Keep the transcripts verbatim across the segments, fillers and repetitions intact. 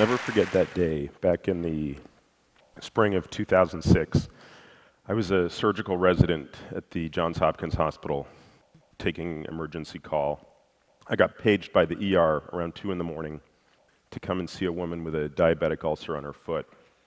never forget that day back in the spring of two thousand six. I was a surgical resident at the Johns Hopkins Hospital taking emergency call. I got paged by the E R around two in the morning to come and see a woman with a diabetic ulcer on her foot.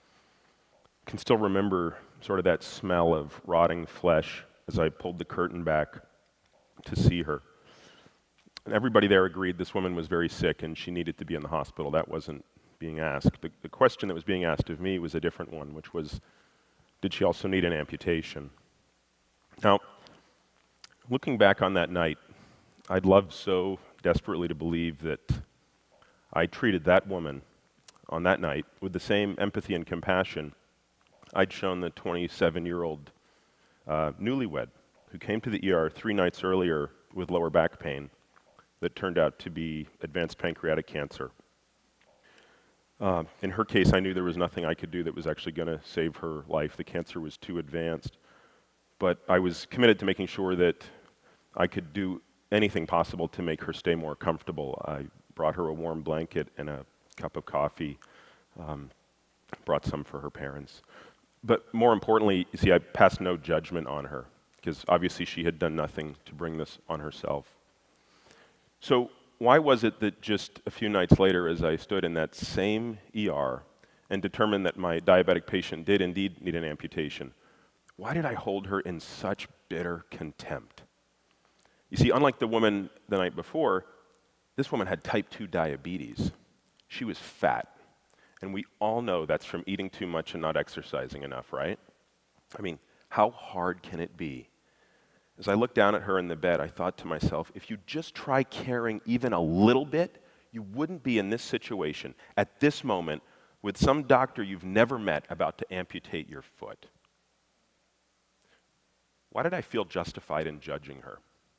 I can still remember sort of that smell of rotting flesh as I pulled the curtain back to see her. And everybody there agreed this woman was very sick and she needed to be in the hospital. That wasn't being asked. The, the question that was being asked of me was a different one, which was, did she also need an amputation? Now, looking back on that night, I'd love so desperately to believe that I treated that woman on that night with the same empathy and compassion I'd shown the twenty-seven-year-old uh, newlywed who came to the E R three nights earlier with lower back pain that turned out to be advanced pancreatic cancer. Uh, in her case, I knew there was nothing I could do that was actually going to save her life. The cancer was too advanced. But I was committed to making sure that I could do anything possible to make her stay more comfortable. I brought her a warm blanket and a cup of coffee, um, brought some for her parents. But more importantly, you see, I passed no judgment on her, because obviously she had done nothing to bring this on herself. So why was it that just a few nights later, as I stood in that same E R and determined that my diabetic patient did indeed need an amputation, why did I hold her in such bitter contempt? You see, unlike the woman the night before, this woman had type two diabetes. She was fat. And we all know that's from eating too much and not exercising enough, right? I mean, how hard can it be? As I looked down at her in the bed, I thought to myself, if you just try caring even a little bit, you wouldn't be in this situation at this moment with some doctor you've never met about to amputate your foot. Why did I feel justified in judging her?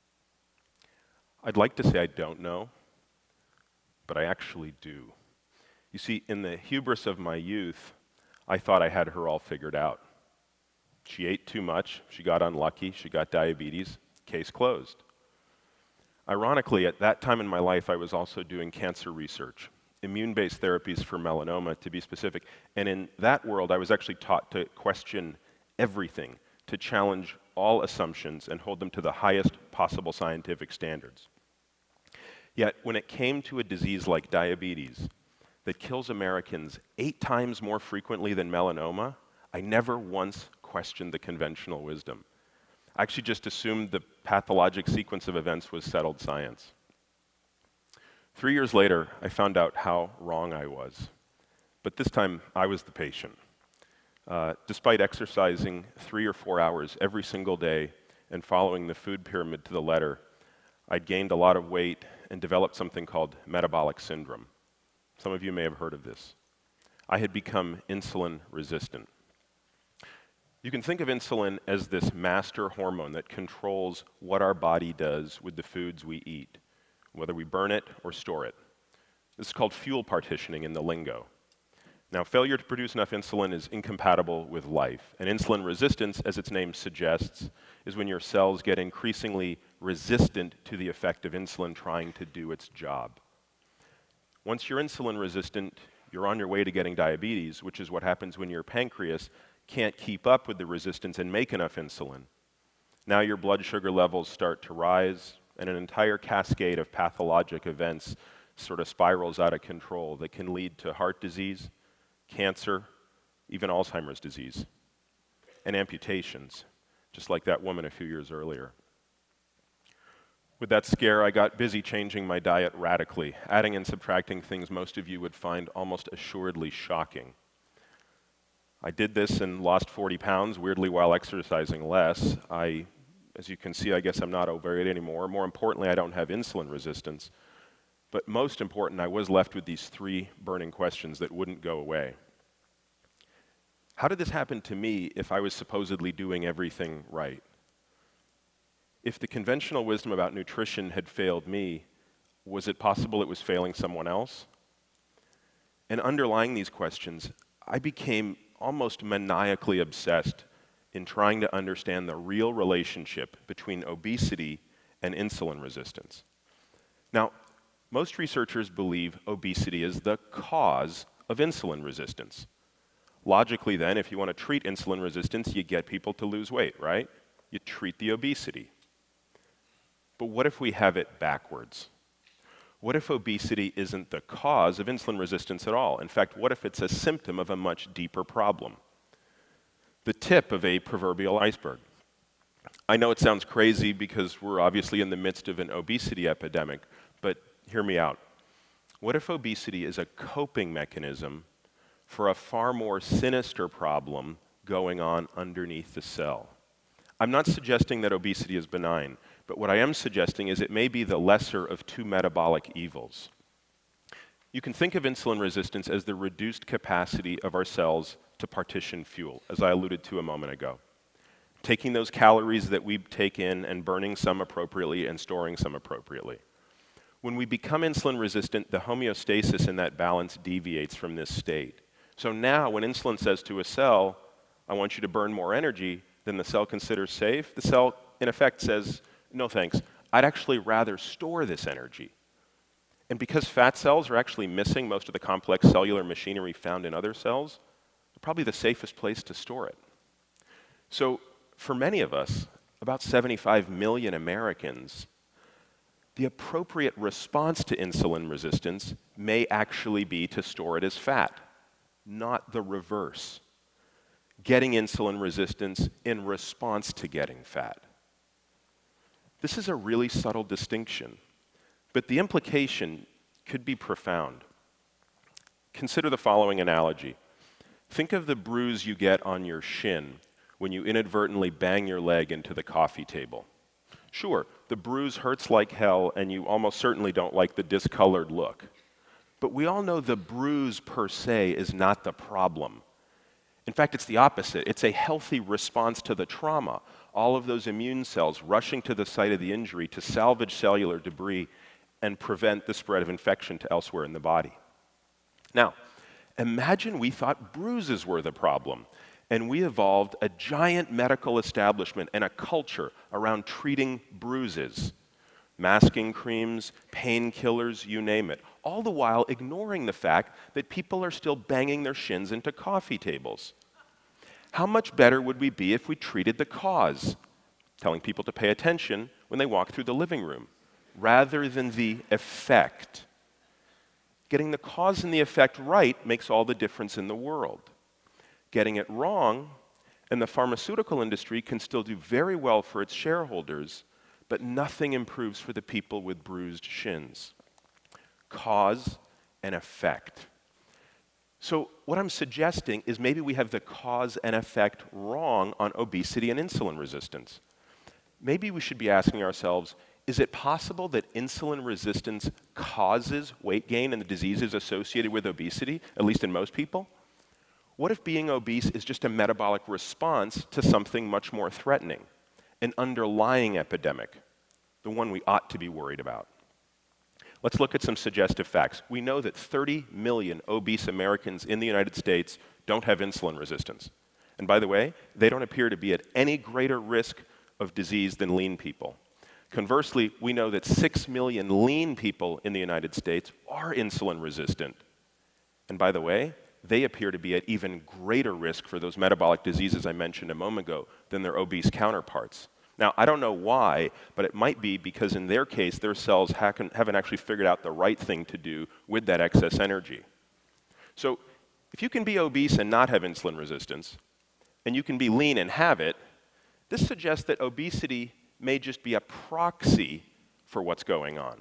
I'd like to say I don't know, but I actually do. You see, in the hubris of my youth, I thought I had her all figured out. She ate too much, she got unlucky, she got diabetes, case closed. Ironically, at that time in my life, I was also doing cancer research, immune-based therapies for melanoma, to be specific. And in that world, I was actually taught to question everything, to challenge all assumptions and hold them to the highest possible scientific standards. Yet, when it came to a disease like diabetes that kills Americans eight times more frequently than melanoma, I never once questioned the conventional wisdom. I actually just assumed the pathologic sequence of events was settled science. Three years later, I found out how wrong I was. But this time, I was the patient. Uh, despite exercising three or four hours every single day and following the food pyramid to the letter, I'd gained a lot of weight and developed something called metabolic syndrome. Some of you may have heard of this. I had become insulin resistant. You can think of insulin as this master hormone that controls what our body does with the foods we eat, whether we burn it or store it. This is called fuel partitioning in the lingo. Now, failure to produce enough insulin is incompatible with life, and insulin resistance, as its name suggests, is when your cells get increasingly resistant to the effect of insulin trying to do its job. Once you're insulin resistant, you're on your way to getting diabetes, which is what happens when your pancreas can't keep up with the resistance and make enough insulin. Now your blood sugar levels start to rise, and an entire cascade of pathologic events sort of spirals out of control that can lead to heart disease, cancer, even Alzheimer's disease, and amputations, just like that woman a few years earlier. With that scare, I got busy changing my diet radically, adding and subtracting things most of you would find almost assuredly shocking. I did this and lost forty pounds, weirdly, while exercising less. I, as you can see, I guess I'm not overweight anymore. More importantly, I don't have insulin resistance. But most important, I was left with these three burning questions that wouldn't go away. How did this happen to me if I was supposedly doing everything right? If the conventional wisdom about nutrition had failed me, was it possible it was failing someone else? And underlying these questions, I became almost maniacally obsessed in trying to understand the real relationship between obesity and insulin resistance. Now, most researchers believe obesity is the cause of insulin resistance. Logically then, if you want to treat insulin resistance, you get people to lose weight, right? You treat the obesity. But what if we have it backwards? What if obesity isn't the cause of insulin resistance at all? In fact, what if it's a symptom of a much deeper problem? The tip of a proverbial iceberg. I know it sounds crazy because we're obviously in the midst of an obesity epidemic, but hear me out. What if obesity is a coping mechanism for a far more sinister problem going on underneath the cell? I'm not suggesting that obesity is benign, but what I am suggesting is it may be the lesser of two metabolic evils. You can think of insulin resistance as the reduced capacity of our cells to partition fuel, as I alluded to a moment ago. Taking those calories that we take in and burning some appropriately and storing some appropriately. When we become insulin resistant, the homeostasis in that balance deviates from this state. So now when insulin says to a cell, I want you to burn more energy than the cell considers safe, the cell in effect says, no thanks, I'd actually rather store this energy. And because fat cells are actually missing most of the complex cellular machinery found in other cells, they're probably the safest place to store it. So for many of us, about seventy-five million Americans, the appropriate response to insulin resistance may actually be to store it as fat, not the reverse. Getting insulin resistance in response to getting fat. This is a really subtle distinction, but the implication could be profound. Consider the following analogy. Think of the bruise you get on your shin when you inadvertently bang your leg into the coffee table. Sure, the bruise hurts like hell and you almost certainly don't like the discolored look. But we all know the bruise per se is not the problem. In fact, it's the opposite. It's a healthy response to the trauma. All of those immune cells rushing to the site of the injury to salvage cellular debris and prevent the spread of infection to elsewhere in the body. Now, imagine we thought bruises were the problem, and we evolved a giant medical establishment and a culture around treating bruises. Masking creams, painkillers, you name it. All the while ignoring the fact that people are still banging their shins into coffee tables. How much better would we be if we treated the cause, telling people to pay attention when they walk through the living room, rather than the effect? Getting the cause and the effect right makes all the difference in the world. Getting it wrong, and the pharmaceutical industry can still do very well for its shareholders, but nothing improves for the people with bruised shins. Cause and effect. So what I'm suggesting is maybe we have the cause and effect wrong on obesity and insulin resistance. Maybe we should be asking ourselves, is it possible that insulin resistance causes weight gain and the diseases associated with obesity, at least in most people? What if being obese is just a metabolic response to something much more threatening? An underlying epidemic, the one we ought to be worried about. Let's look at some suggestive facts. We know that thirty million obese Americans in the United States don't have insulin resistance. And by the way, they don't appear to be at any greater risk of disease than lean people. Conversely, we know that six million lean people in the United States are insulin resistant. And by the way, they appear to be at even greater risk for those metabolic diseases I mentioned a moment ago than their obese counterparts. Now, I don't know why, but it might be because in their case, their cells haven't actually figured out the right thing to do with that excess energy. So if you can be obese and not have insulin resistance, and you can be lean and have it, this suggests that obesity may just be a proxy for what's going on.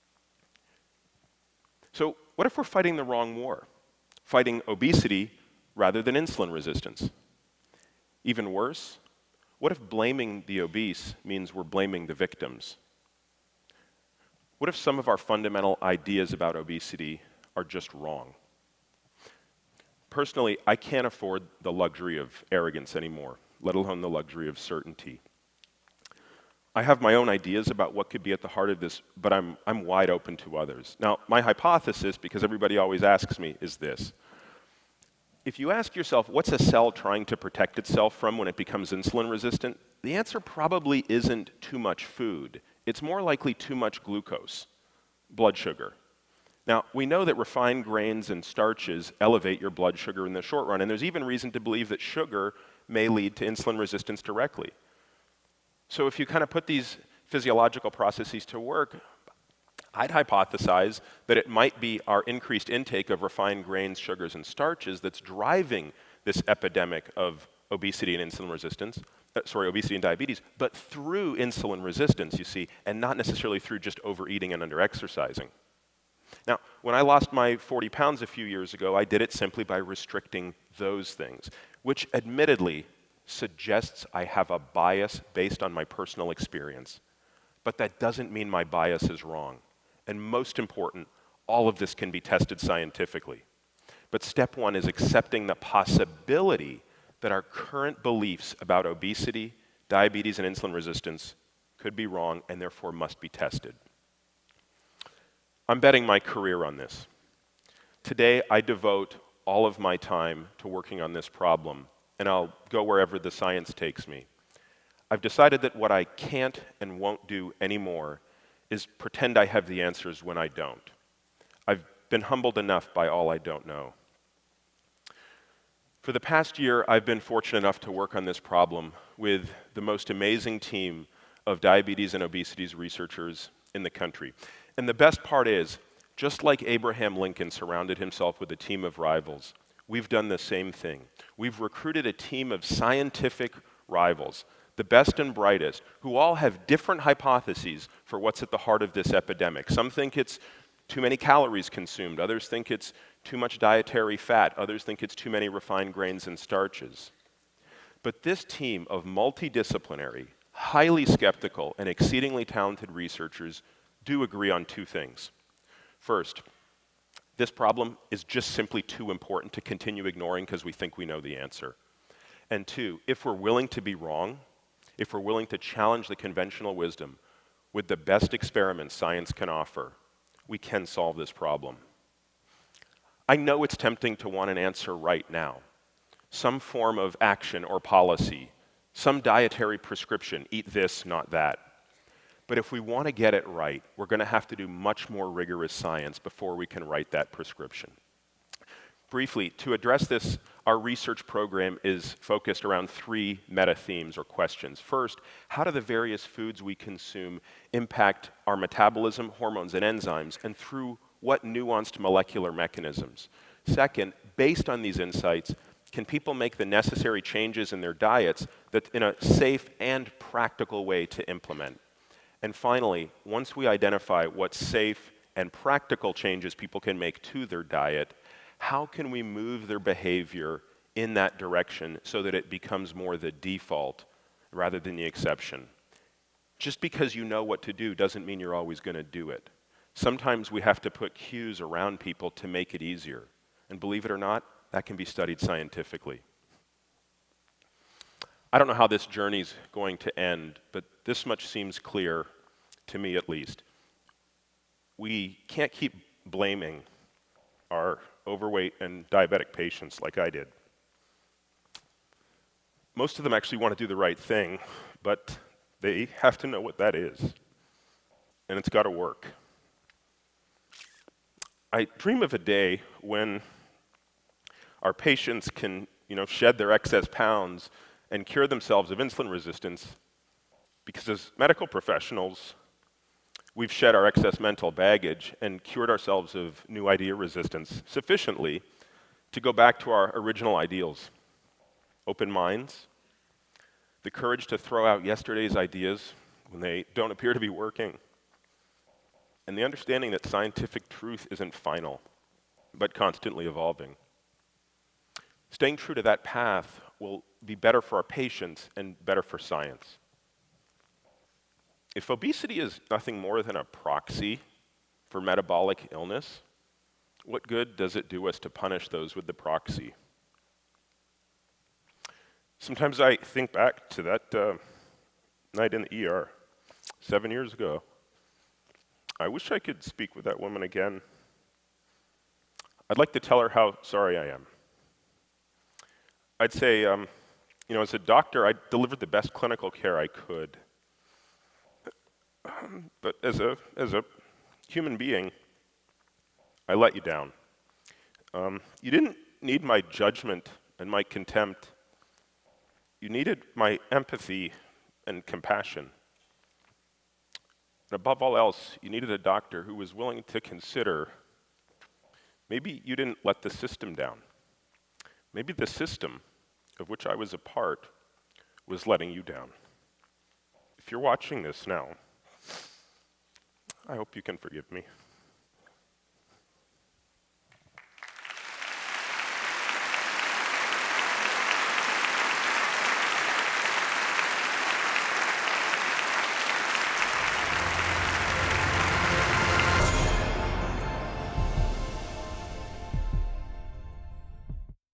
So what if we're fighting the wrong war? Fighting obesity rather than insulin resistance? Even worse, what if blaming the obese means we're blaming the victims? What if some of our fundamental ideas about obesity are just wrong? Personally, I can't afford the luxury of arrogance anymore, let alone the luxury of certainty. I have my own ideas about what could be at the heart of this, but I'm, I'm wide open to others. Now, my hypothesis, because everybody always asks me, is this. If you ask yourself, what's a cell trying to protect itself from when it becomes insulin resistant? The answer probably isn't too much food. It's more likely too much glucose, blood sugar. Now, we know that refined grains and starches elevate your blood sugar in the short run, and there's even reason to believe that sugar may lead to insulin resistance directly. So if you kind of put these physiological processes to work, I'd hypothesize that it might be our increased intake of refined grains, sugars, and starches that's driving this epidemic of obesity and insulin resistance, uh, sorry, obesity and diabetes, but through insulin resistance, you see, and not necessarily through just overeating and under-exercising. Now, when I lost my forty pounds a few years ago, I did it simply by restricting those things, which admittedly suggests I have a bias based on my personal experience. But that doesn't mean my bias is wrong. And most important, all of this can be tested scientifically. But step one is accepting the possibility that our current beliefs about obesity, diabetes, and insulin resistance could be wrong and therefore must be tested. I'm betting my career on this. Today, I devote all of my time to working on this problem, and I'll go wherever the science takes me. I've decided that what I can't and won't do anymore is pretend I have the answers when I don't. I've been humbled enough by all I don't know. For the past year, I've been fortunate enough to work on this problem with the most amazing team of diabetes and obesity researchers in the country. And the best part is, just like Abraham Lincoln surrounded himself with a team of rivals, we've done the same thing. We've recruited a team of scientific rivals, the best and brightest, who all have different hypotheses for what's at the heart of this epidemic. Some think it's too many calories consumed, others think it's too much dietary fat, others think it's too many refined grains and starches. But this team of multidisciplinary, highly skeptical, and exceedingly talented researchers do agree on two things. First, this problem is just simply too important to continue ignoring because we think we know the answer. And two, if we're willing to be wrong, if we're willing to challenge the conventional wisdom with the best experiments science can offer, we can solve this problem. I know it's tempting to want an answer right now. Some form of action or policy, some dietary prescription, eat this, not that. But if we want to get it right, we're going to have to do much more rigorous science before we can write that prescription. Briefly, to address this, our research program is focused around three meta-themes or questions. First, how do the various foods we consume impact our metabolism, hormones, and enzymes, and through what nuanced molecular mechanisms? Second, based on these insights, can people make the necessary changes in their diets that in a safe and practical way to implement? And finally, once we identify what safe and practical changes people can make to their diet, how can we move their behavior in that direction so that it becomes more the default rather than the exception? Just because you know what to do doesn't mean you're always going to do it. Sometimes we have to put cues around people to make it easier. And believe it or not, that can be studied scientifically. I don't know how this journey's going to end, but this much seems clear, to me at least. We can't keep blaming our overweight and diabetic patients like I did. Most of them actually want to do the right thing, but they have to know what that is. And it's got to work. I dream of a day when our patients can, you know, shed their excess pounds and cure themselves of insulin resistance, because as medical professionals, we've shed our excess mental baggage and cured ourselves of new idea resistance sufficiently to go back to our original ideals. Open minds, the courage to throw out yesterday's ideas when they don't appear to be working, and the understanding that scientific truth isn't final, but constantly evolving. Staying true to that path will be better for our patients and better for science. If obesity is nothing more than a proxy for metabolic illness, what good does it do us to punish those with the proxy? Sometimes I think back to that uh, night in the E R seven years ago. I wish I could speak with that woman again. I'd like to tell her how sorry I am. I'd say, um, you know, as a doctor, I delivered the best clinical care I could. But as a, as a human being, I let you down. Um, you didn't need my judgment and my contempt. You needed my empathy and compassion. And above all else, you needed a doctor who was willing to consider maybe you didn't let the system down. Maybe the system of which I was a part was letting you down. If you're watching this now, I hope you can forgive me.